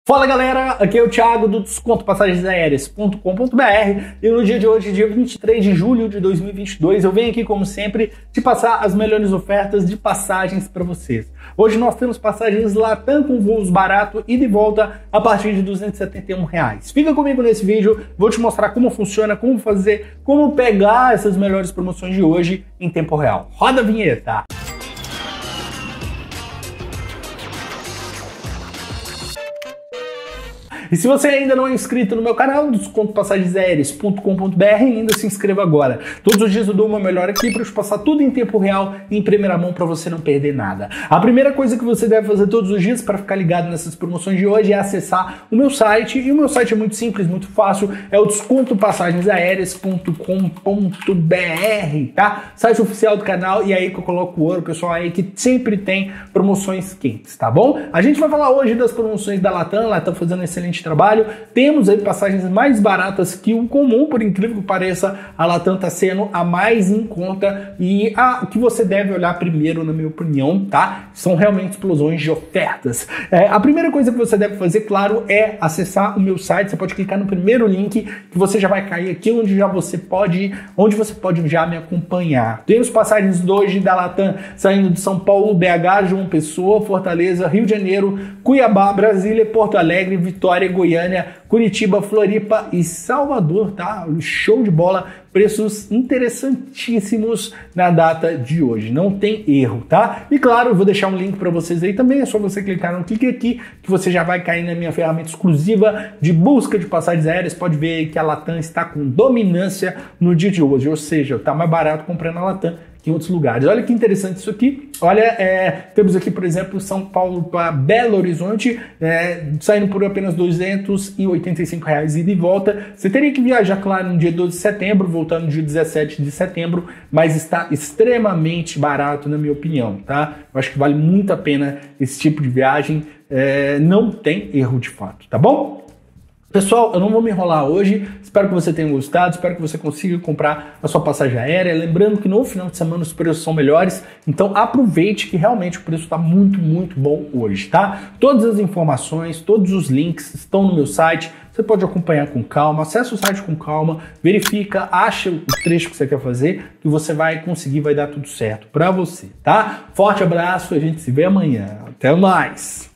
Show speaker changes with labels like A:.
A: Fala galera, aqui é o Thiago do descontopassagensaéreas.com.br e no dia de hoje, dia 23 de julho de 2022, eu venho aqui como sempre te passar as melhores ofertas de passagens para vocês. Hoje nós temos passagens Latam com voos baratos e de volta a partir de R$ 271. Fica comigo nesse vídeo, vou te mostrar como funciona, como fazer, como pegar essas melhores promoções de hoje em tempo real. Roda a vinheta! E se você ainda não é inscrito no meu canal, descontopassagensaéreas.com.br, ainda se inscreva agora. Todos os dias eu dou uma melhor aqui para te passar tudo em tempo real e em primeira mão para você não perder nada. A primeira coisa que você deve fazer todos os dias para ficar ligado nessas promoções de hoje é acessar o meu site. E o meu site é muito simples, muito fácil, é o descontopassagensaéreas.com.br, tá? Site oficial do canal, e aí que eu coloco o ouro, pessoal, aí que sempre tem promoções quentes, tá bom? A gente vai falar hoje das promoções da Latam. Latam fazendo excelente trabalho. Temos aí passagens mais baratas que o comum, por incrível que pareça, a Latam está sendo a mais em conta e a que você deve olhar primeiro, na minha opinião, tá? São realmente explosões de ofertas. A primeira coisa que você deve fazer, claro, é acessar o meu site. Você pode clicar no primeiro link que você já vai cair aqui onde você pode já me acompanhar. Temos passagens de hoje da Latam saindo de São Paulo, BH, João Pessoa, Fortaleza, Rio de Janeiro, Cuiabá, Brasília, Porto Alegre, Vitória, Goiânia, Curitiba, Floripa e Salvador, tá? Show de bola, preços interessantíssimos na data de hoje, não tem erro, tá? E claro, eu vou deixar um link para vocês aí também, é só você clicar no clique aqui que você já vai cair na minha ferramenta exclusiva de busca de passagens aéreas. Pode ver aí que a Latam está com dominância no dia de hoje, ou seja, tá mais barato comprando a Latam em outros lugares. Olha que interessante isso aqui. Olha, temos aqui, por exemplo, São Paulo para Belo Horizonte, saindo por apenas R$ 285 e de volta. Você teria que viajar, claro, no dia 12 de setembro, voltando no dia 17 de setembro, mas está extremamente barato, na minha opinião, tá? Eu acho que vale muito a pena esse tipo de viagem. Não tem erro de fato, tá bom? Pessoal, eu não vou me enrolar hoje, espero que você tenha gostado, espero que você consiga comprar a sua passagem aérea, lembrando que no final de semana os preços são melhores, então aproveite que realmente o preço está muito, muito bom hoje, tá? Todas as informações, todos os links estão no meu site, você pode acompanhar com calma, acessa o site com calma, verifica, acha o trecho que você quer fazer, que você vai conseguir, vai dar tudo certo para você, tá? Forte abraço, a gente se vê amanhã, até mais!